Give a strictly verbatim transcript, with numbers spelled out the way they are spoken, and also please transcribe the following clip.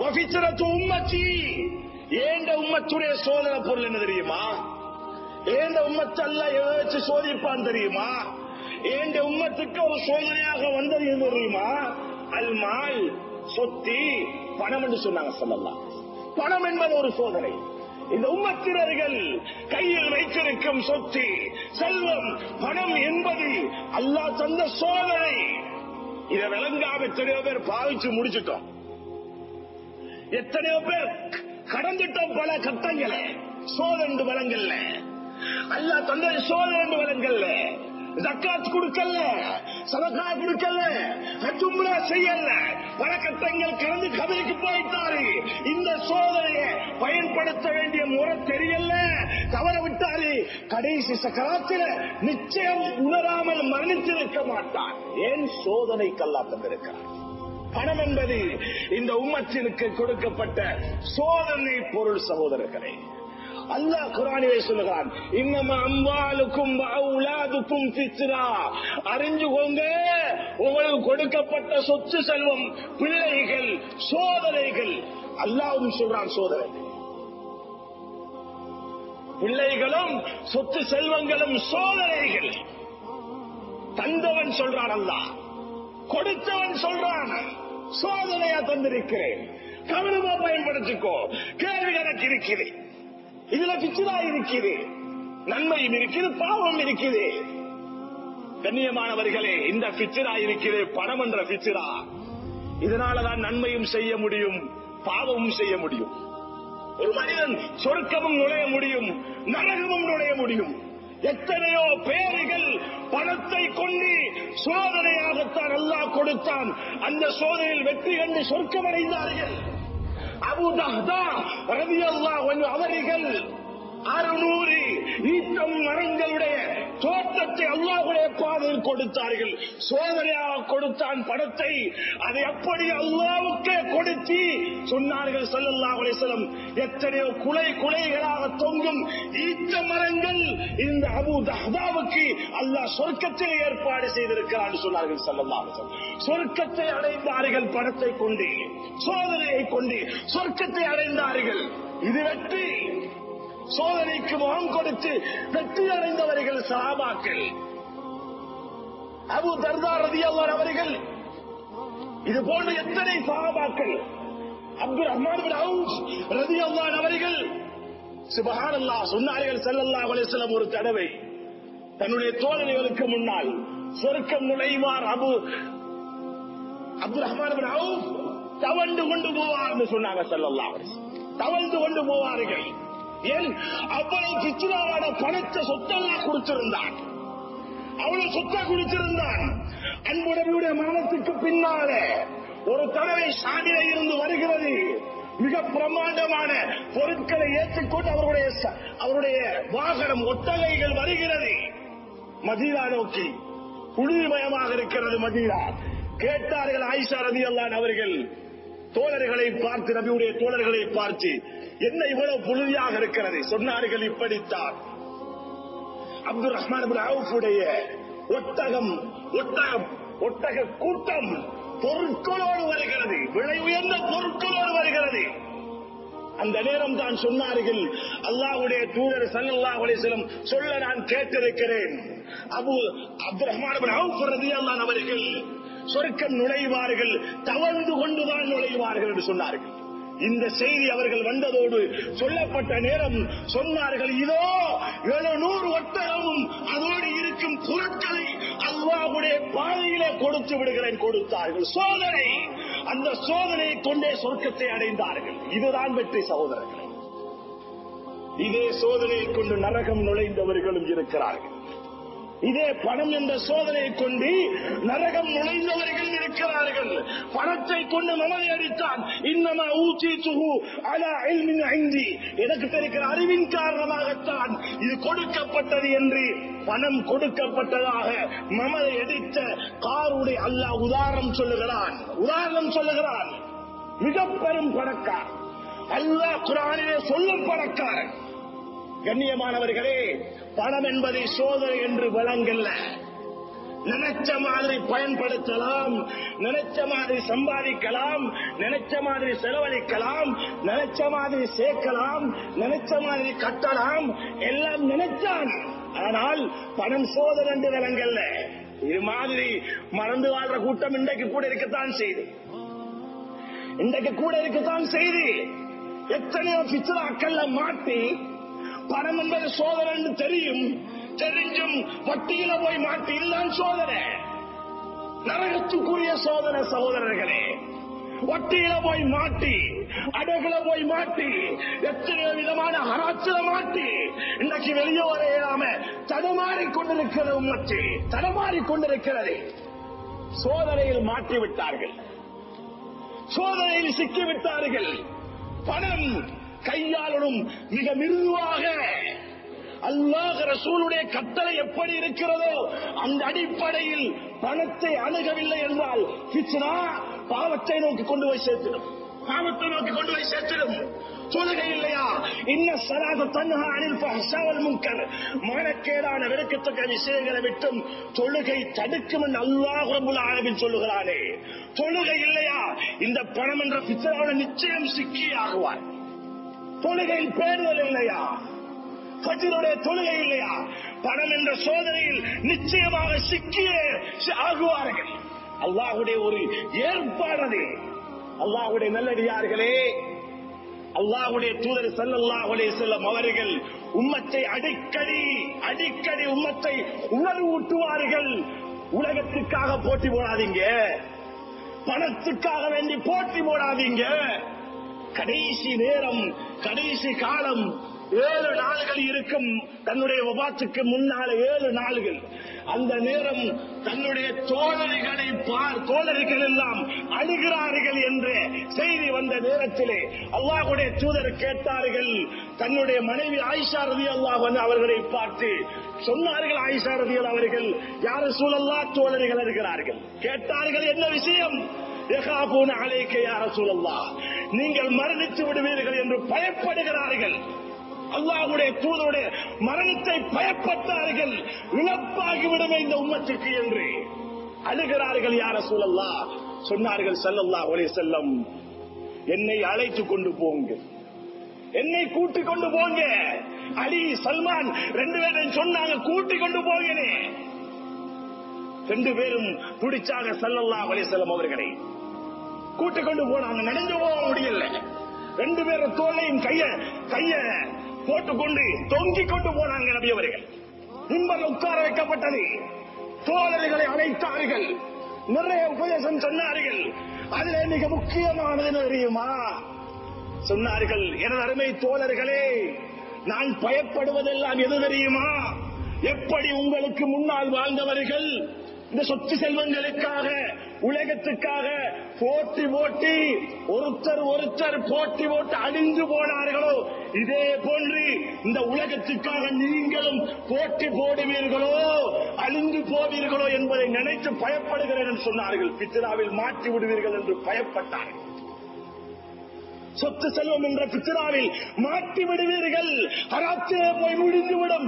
உம்மத்தி ஏண்ட உம்மத்துடைய சோதனை பொருள் என்ன தெரியுமா? ஏண்ட உம்மத்து அல்லாஹ் எதை வச்சு சோதிப்பான் தெரியுமா? ஏண்ட உம்மத்துக்கு ஒரு சோதனையாக வந்தது எது தெரியுமா? அல்மால், சொத்தி, பணம் என்று சொன்னாங்க ஸல்லல்லாஹு அலைஹி வஸல்லம். பணம் என்பது ஒரு சோதனை. இந்த உம்மத்தினர்கள் கையில் வைத்திருக்கும் சொத்து, செல்வம், பணம் என்பது அல்லாஹ் தந்த சோதனை. இதை விளங்காம எத்தனையோ பேர் பாவிச்சு முடிச்சுட்டோம். எத்தனையோ பேர் கடந்துட்டோம் பல கட்டங்களை. சோதனை வழங்கல்ல, அல்லாஹ் தந்த சோதனை வழங்கல்ல. ஜக்காத் கொடுக்கல, சதகா கொடுக்கல, ஹஜ் உம்ரா செய்யல, பல கட்டங்கள் கடந்து கபருக்கு போயிட்டாரு. இந்த சோதனையை பயன்படுத்த வேண்டிய முறை தெரியல, தவற விட்டாரு. கடைசி சக்கராத்தில நிச்சயம் உணராமல் மரணித்திருக்க மாட்டான். ஏன் சோதனைக்கு அல்லாஹ் தந்திருக்கிறார்? பணம் என்பது இந்த உம்மத்திற்கு கொடுக்கப்பட்ட சோதனை பொருள். சகோதரர்களே, அல்லாஹ் குர்ஆனிலே சொல்லுகிறான், இன்னமா அம்வாலுக்கும் வஅவுலாதுக்கும் ஃபித்ரா. அறிஞ்சுகோங்க, உங்களுக்கு கொடுக்கப்பட்ட சொத்து செல்வம், பிள்ளைகள் சோதனைகள். அல்லாஹ்வும் சொல்றான் சோதனை. பிள்ளைகளும் சொத்து செல்வங்களும் சோதனைகள். தந்தவன் சொல்றான் அல்லாஹ், கொடுத்தவன் சொல்றான் சோதனையா தந்திருக்கிறேன், கவனமா பயன்படுத்திக்கோ. கேள்வி எனக்கு இருக்கிறேன், இதுல பிச்சுதா இருக்குது, நன்மையும் இருக்குது, பாவம் இருக்குது. கண்ணியமானவர்களே, இந்த பிச்சுரா இருக்குது, பணம் என்ற பிச்சுரா. இதனாலதான் நன்மையும் செய்ய முடியும், பாவமும் செய்ய முடியும். ஒரு மனிதன் சொர்க்கமும் நுழைய முடியும், நரகமும் நுழைய முடியும். எத்தனையோ பேர்கள் பணத்தை கொண்டு சோதனையாகத்தான் அல்லாஹ் கொடுத்தான். அந்த சோதனையில் வெற்றி கண்டு சொர்க்கம் அடைந்தார்கள். அபூ தஹ்தா ரலியல்லாஹு அன்ஹு அவர்கள் அறுநூறு ஈட்டம் மரங்களுடைய தோட்டத்தை அல்லாஹ்வுடைய பாதையில் கொடுத்தார்கள். சோதனையாக கொடுத்தான் பணத்தை. அதை அப்படி அல்லாஹ்வுக்கே கொடுத்து சொன்னார்கள் ஸல்லல்லாஹு அலைஹி வஸல்லம், எத்தனையோ குலை குலைகளாக தொங்கும் ஈட்ட மரங்கள் இந்த அபூ தஹ்தாவுக்கு அல்லாஹ் சொர்க்கத்தில் ஏற்பாடு செய்திருக்கிறார் சொன்னார்கள் ஸல்லல்லாஹு அலைஹி வஸல்லம். சொர்க்கத்தை அடைந்தார்கள் பணத்தை கொண்டு, சோதனையை கொண்டு சொர்க்கத்தை அடைந்தார்கள். இது வெற்றி. சோதனைக்கு முகம் கொடுத்து வெற்றி அடைந்தவர்கள் சஹாபாக்கள். அபூ தர்தா ரலியல்லாஹு அவர்கள், இது போன்ற எத்தனை சஹாபாக்கள். அப்துல் ரஹ்மான் பின் அவுஃப் ரலியல்லாஹு அவர்கள் சுப்ஹானல்லாஹ் சொன்னார்கள் ஸல்லல்லாஹு அலைஹி வஸல்லம், ஒரு தடவை தன்னுடைய தோழர்களுக்கு முன்னால் சொர்க்கம் நுழைவார் Abu Abdul Rahman bin Awf தவழ்ந்து கொண்டு போவார் சொன்னாங்க ஸல்லல்லாஹு அலைஹி வஸல்லம். தவழ்ந்து கொண்டு போவார்கள். ஏன்? அவ்வளவு பிச்சுராவான பணத்தை சொத்தெல்லாம் கொடுத்திருந்தான், அவ்வளவு சொத்தை கொடுத்திருந்தான். அன்புடைய மரணத்துக்கு பின்னாலே ஒரு தடவை சாதியில இருந்து வருகிறது மிக பிரமாண்டமான பொருட்களை ஏற்றுக்கொண்டு அவருடைய அவருடைய வாகனம் ஒட்டகைகள் வருகிறது மதீனா நோக்கி. குளிர்மயமாக இருக்கிறது மதீனா. கேட்டார்கள் ஆயிஷா ரலியல்லாஹு அன்ஹா அவர்கள் தோழர்களை பார்த்து, நபியுடைய தோழர்களை பார்த்து, என்ன இவ்வளவு புழுதியாக இருக்கிறது? சொன்னார்கள், இப்படித்தான் அப்துல் ரஹ்மான் பின் அவுஃபுடைய ஒட்டகம் ஒட்டகம் ஒட்டக கூட்டம் பொருட்களோடு வருகிறது, விலை உயர்ந்த பொருட்களோடு வருகிறது. அந்த நேரம் தான் சொன்னார்கள், அல்லாஹ்வுடைய தூதர் ஸல்லல்லாஹு அலைஹி வஸல்லம் சொல்ல நான் கேட்டிருக்கிறேன், Abu Abdul Rahman bin Awf ரலியல்லாஹு அன்ஹு அவர்கள் சொர்க்கம் நுழைவார்கள், தவழ்ந்து கொண்டுதான் நுழைவார்கள் என்று சொன்னார்கள். இந்த செய்தி அவர்கள் வந்ததோடு சொல்லப்பட்ட நேரம் சொன்னார்கள், இதோ எழுநூறு ஒட்டகமும் அதோடு இருக்கும் பொருட்களை அல்லாஹ்வுடைய பாதையிலே கொடுத்து விடுகிறேன். கொடுத்தார்கள். சோதனை. அந்த சோதனையை கொண்டே சொர்க்கத்தை அடைந்தார்கள். இதுதான் வெற்றி சகோதரர்கள். இதே சோதனையை கொண்டு நரகம் நுழைந்தவர்களும் இருக்கிறார்கள். இதே பணம் என்ற சோதனையை கொண்டு நரகம் நுழைந்தவர்கள் இருக்கிறார்கள். பணத்தை கொண்டு மமதை அடித்தான். இன்னமா ஊதீதுஹு அலா இல்மின் இன்தி, எனக்கு தெரிகிற அறிவின் காரணமாகத்தான் இது கொடுக்கப்பட்டது என்று பணம் கொடுக்கப்பட்டதாக மமதை அடித்த காருடைய அல்லாஹ் உதாரணம் சொல்லுகிறான். உதாரணம் சொல்லுகிறான். மிக பெரும் பணக்கார், அல்லாஹ் குர்ஆனிலே சொல்லும் பணக்காரன். கண்ணியமானவர்களே, பணம் என்பதை சோதனை என்று வழங்கல்ல. நினைச்ச மாதிரி பயன்படுத்தலாம், நினைச்ச மாதிரி சம்பாதிக்கலாம், நினைச்ச மாதிரி செலவழிக்கலாம், நினைச்ச மாதிரி சேர்க்கலாம், நினைச்ச மாதிரி கட்டலாம், எல்லாம் நினைச்சான். ஆனால் பணம் சோதனை என்று விலங்கல்ல. இது மாதிரி மறந்து வாழ்ற கூட்டம் இன்றைக்கு கூட இருக்கத்தான் செய்து இன்றைக்கு கூட இருக்கத்தான் செய்து எத்தனையோ பிச்சராக்கள்ல மாட்டி பணம் என்பது சோதனை என்று தெரியும், தெரிஞ்சும் வட்டியில போய் மாட்டி இதுதான் சோதனை, நரகத்துக்குரிய சோதனை. சகோதரர்களே, வட்டியில போய் மாட்டி, அடகுல போய் மாட்டி, எத்தனையோ விதமான ஹராச்சில மாட்டி இன்றைக்கு வெளியே வரையாம தடமாறிக் கொண்டிருக்கிறது. உம்மத்து தடமாறிக் கொண்டிருக்கிறது. சோதனையில் மாற்றி விட்டார்கள், சோதனையில் சிக்கிவிட்டார்கள். பணம் கையாளனும் மிக மிருதுவாக அல்லாஹ் ரசூலுடைய கட்டளை எப்படி இருக்கிறதோ அந்த அடிப்படையில் பணத்தை அணுகவில்லை என்றால் ஃபித்னா பாவத்தை நோக்கி கொண்டு போய் சேர்த்திடும், பாவத்தை நோக்கி கொண்டு போய் சேர்த்திடும். தொழுகை இல்லையா, இன்ன ஸலாத தன்ஹா அனில் ஃபஹ்ஷா வல் முன்கர், மானக்கேடான வெறுக்கத்தக்க விஷயங்களை விட்டும் தொழுகை தடுக்கும் என்று அல்லாஹ் ரப்பல் ஆலமீன் சொல்லுகிறானே. தொழுகை இல்லையா, இந்த பணம் என்ற ஃபித்னாவோட நிச்சயம் சிக்கி ஆகுவார். தொழுகையில் பேணுதல் இல்லையா, ஃபஜ்ருடைய தொழுகை இல்லையா, பணம் என்ற சோதனையில் நிச்சயமாக சிக்கியே ஆகுவார்கள். அல்லாஹ்வுடைய ஒரு ஏற்பாடு. அல்லாஹ்வுடைய நல்லடியார்களே, அல்லாஹ்வுடைய தூதர் ஸல்லல்லாஹு அலைஹி வஸல்லம் அவர்கள் உம்மத்தை அடிக்கடி அடிக்கடி உம்மத்தை உணர்வூட்டுவார்கள். உலகத்துக்காக போட்டி போடாதீங்க, பணத்துக்காக வேண்டி போட்டி போடாதீங்க. கடைசி நேரம், கடைசி காலம், ஏழு நாள்கள் இருக்கும். தன்னுடைய வபாத்துக்கு முன்னால ஏழு நாள்கள். அந்த நேரம் தன்னுடைய தோழர்களை பார் தோழர்கள் எல்லாம் அழுகிறார்கள் என்ற செய்தி வந்த நேரத்திலே அல்லாஹ்வுடைய தூதர் கேட்டார்கள். தன்னுடைய மனைவி ஆயிஷா ரலியல்லாஹு அன்ஹா அவர்களை பார்த்து சொன்னார்கள். ஆயிஷா ரலியல்லாஹு அவர்கள், யா ரசூலல்லாஹ், தோழர்கள் இருக்கிறார்கள். கேட்டார்கள், என்ன விஷயம்? யகாபூன அலைக யா ரசூலல்லாஹ், நீங்கள் மரணித்து விடுவீர்கள் என்று பயப்படுகிறார்கள். அல்லாஹ்வுடைய தூதருடைய மரணத்தை பயப்பட்டார்கள். இழப்பாகிவிடுமே இந்த உம்மத்துக்கு என்று அழுகிறார்கள். யா ரசூலல்லாஹ், சொன்னார்கள் ஸல்லல்லாஹு அலைஹி வஸல்லம், என்னை அழைத்து கொண்டு போங்க, என்னை கூட்டிக் கொண்டு போங்க. அலி, சல்மான் ரெண்டு பேரும் சொன்னாங்க, கூட்டிக் கொண்டு போகிறே. ரெண்டு பேரும் பிடிச்சாங்க ஸல்லல்லாஹு அலைஹி வஸல்லம் அவர்களை. கூட்டிக் கொண்டு போனாங்க. நடந்து போக முடியல. ரெண்டு பேரும் தோளையும் கைய கைய போட்டுக்கொண்டு தொங்கிக் கொண்டு போனாங்க நபி அவர்கள். மிம்பர்ல உட்கார வைக்கப்பட்டது. தோழர்களை அழைத்தார்கள். நிறைய உபதேசம் சொன்னார்கள். அதிலே மிக முக்கியமானது தெரியுமா? சொன்னார்கள், எனது அருமை தோழர்களே, நான் பயப்படுவதெல்லாம் எது தெரியுமா? எப்படி உங்களுக்கு முன்னால் வாழ்ந்தவர்கள் இந்த சொத்து செல்வங்களுக்காக, உலகத்துக்காக போட்டி போட்டி ஒருத்தர் ஒருத்தர் போட்டி போட்டு அழிந்து போனார்களோ, இதே போன்று இந்த உலகத்துக்காக நீங்களும் போட்டி போடுவீர்களோ, அழிந்து போவீர்களோ என்பதை நினைத்து பயப்படுகிறேன் என்று சொன்னார்கள். பித்ராவில் மாற்றி விடுவீர்கள் என்று பயப்பட்டார்கள். சொத்து செல்வம் என்ற பித்ராவில் மாட்டி விடுவீர்கள், ஹராத்திலே போய் முடிந்துவிடும்,